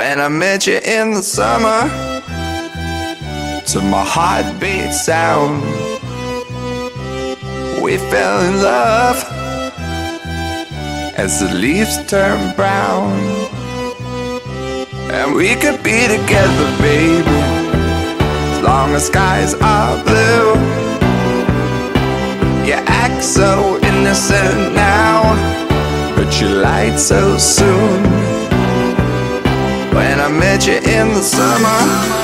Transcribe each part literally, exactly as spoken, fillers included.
When I met you in the summer, to my heartbeat sound, we fell in love as the leaves turn brown. And we could be together, baby, as long as skies are blue. You act so innocent now, but you lied so soon. When I met you in the summer,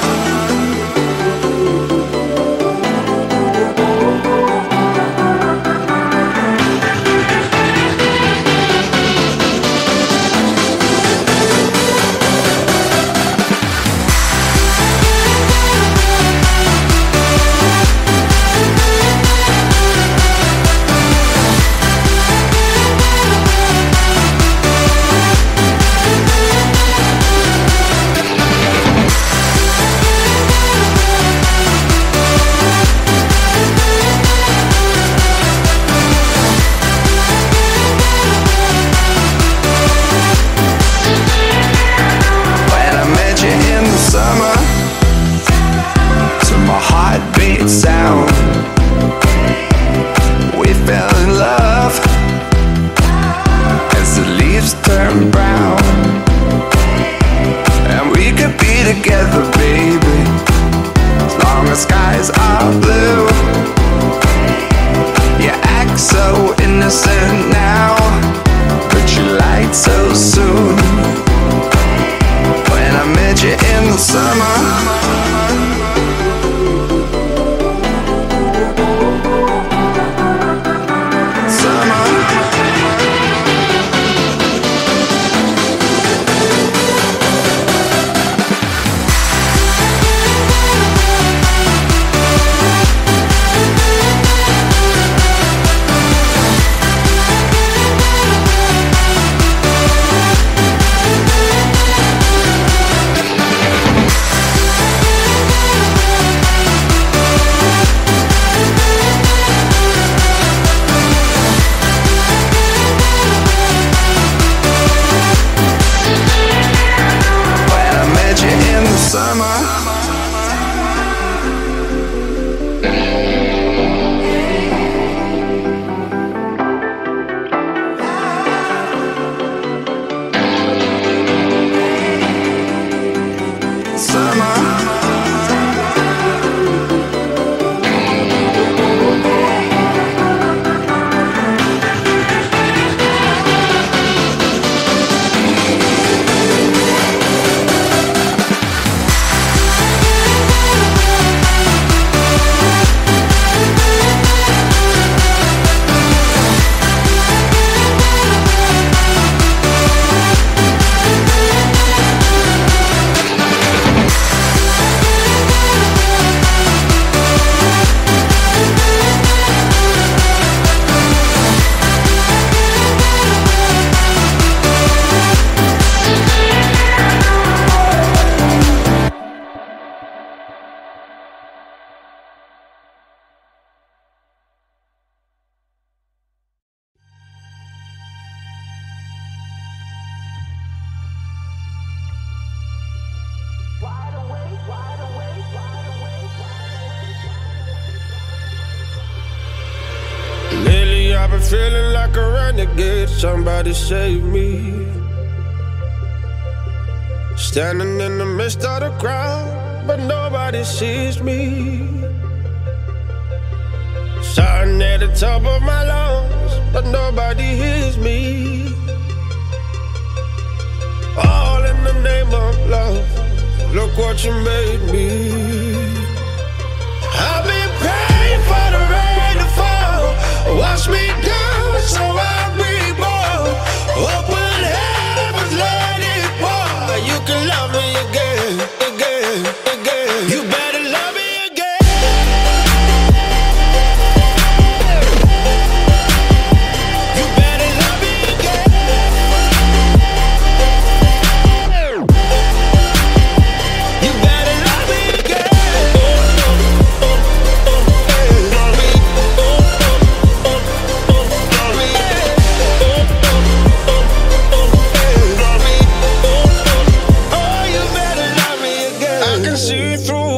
sound, we fell in love as the leaves turn brown. And we could be together, baby, as long as skies are blue. You act so innocent now, but you lied so soon. When I met you in the summer, lately I've been feeling like a renegade. Somebody save me. Standing in the midst of the crowd, but nobody sees me. Shouting at the top of my lungs, but nobody hears me. All in the name of love, look what you made me. I've been praying for the rain to fall, wash me down so I reborn. Open heavens, let it pour. You can love me again, again, again. You better love me again. You better love me again. You better love me again.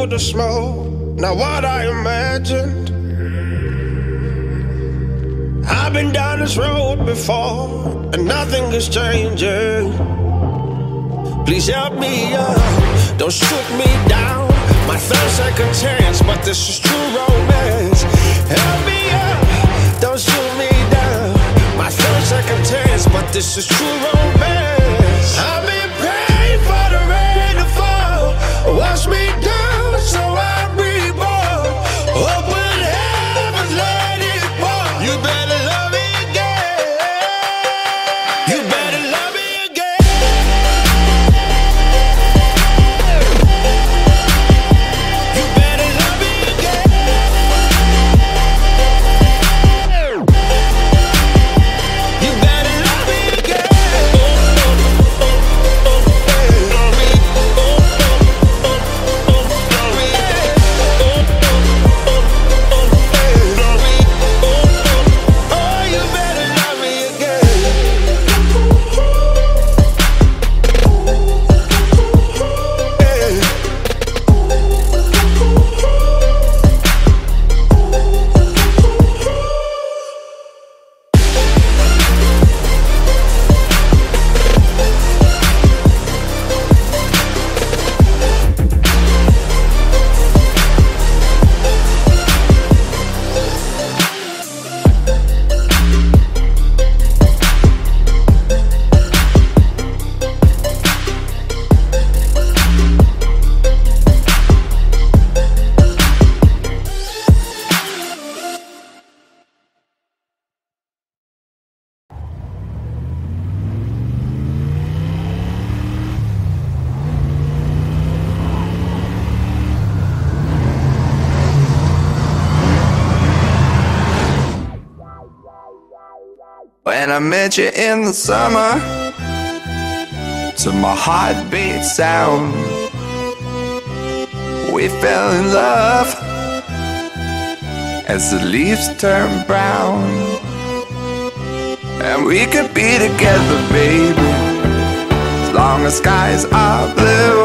through the smoke, not what I imagined. I've been down this road before, and nothing is changing. Please help me up, don't shoot me down. My third second chance, but this is true romance. Help me up, don't shoot me down. My third second chance, but this is true romance. I've been praying for the rain to fall, wash me down so I reborn. Open heavens, let it pour. You better love me again. You better love me again. You better love me again. You better love me again. Oh, you better love me again. When I met you in the summer, to my heartbeat sound, we fell in love as the leaves turn brown. And we could be together, baby, as long as skies are blue.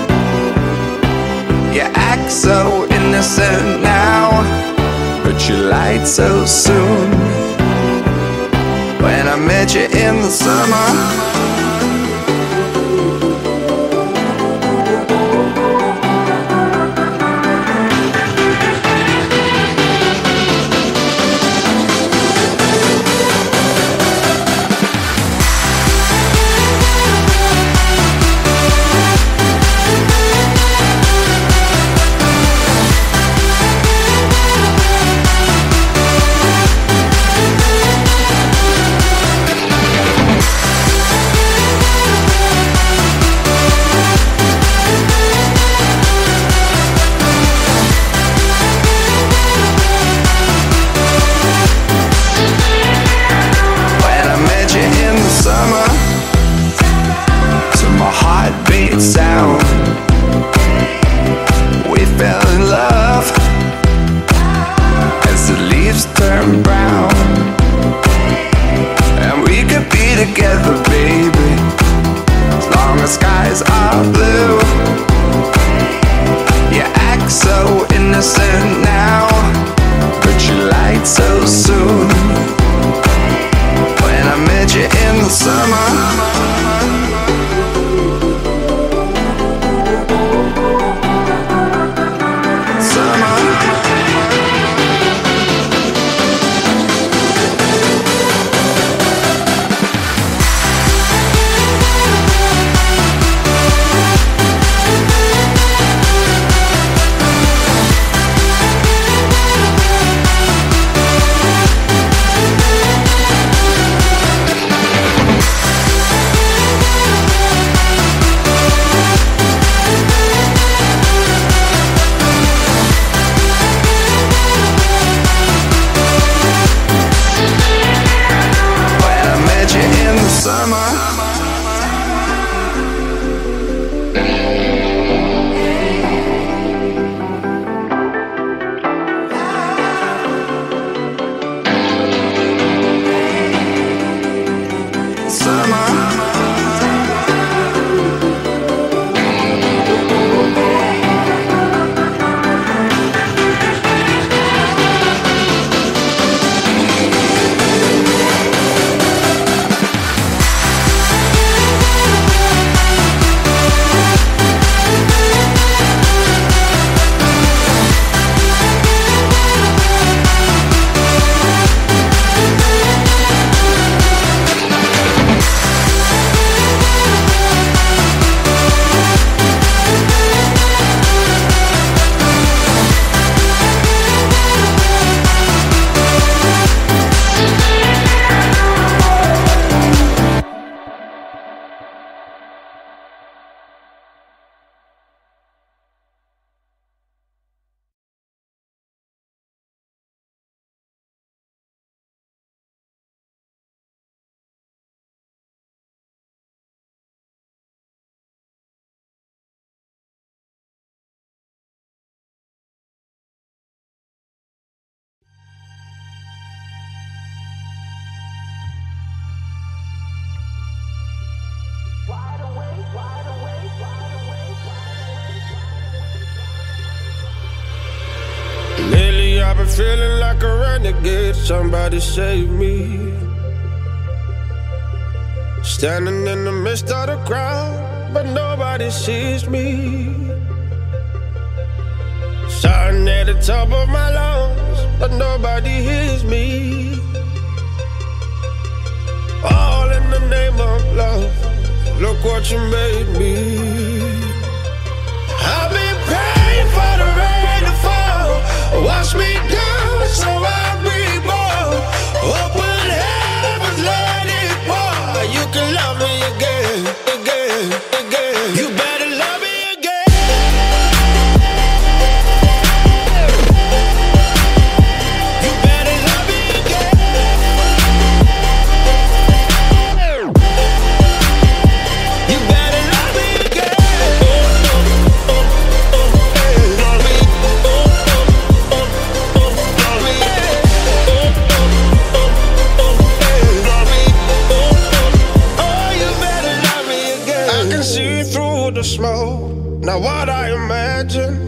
You act so innocent now, but you lied so soon. When I met you in the summer, I've been feeling like a renegade. Somebody save me. Standing in the midst of the crowd, but nobody sees me. Shouting at the top of my lungs, but nobody hears me. All in the name of love. Look what you made me. I've been praying for the rain to fall. Wash me down so I reborn. Open heavens, let it pour. You can love me again, again, again. You better love me again. You better love me again. You better love me again. Oh, oh, oh, oh, hey. Love me. Oh, oh, oh, oh, love me. Oh, oh, oh, oh, hey. Love me. Oh, oh, oh, you better love me again. I can see through the smoke, not what I imagined.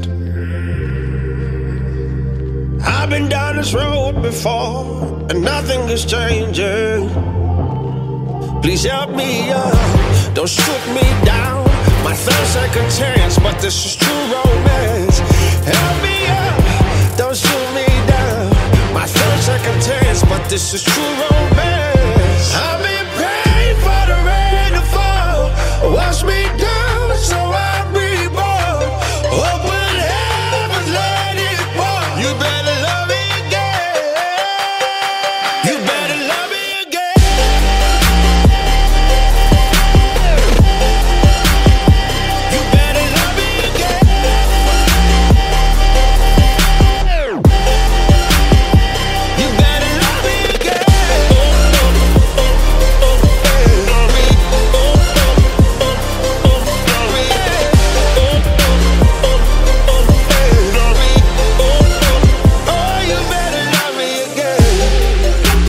I've been down this road before, and nothing is changing. Please help me up, don't shoot me down. My third second chance, but this is true romance. Help me up, don't shoot me down. My third second chance, but this is true romance.